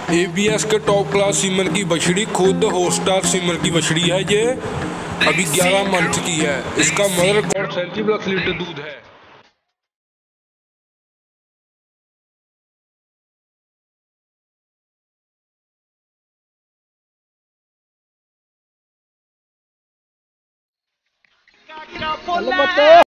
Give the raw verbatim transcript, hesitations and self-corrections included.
ABS के top class semen की बछड़ी खुद होस्टार सीमन की बछड़ी है। ये अभी ग्यारह मंथ की है। इसका मदर रिकॉर्ड सैंतीस प्लस लीटर दूध है। हेलो बच्चों।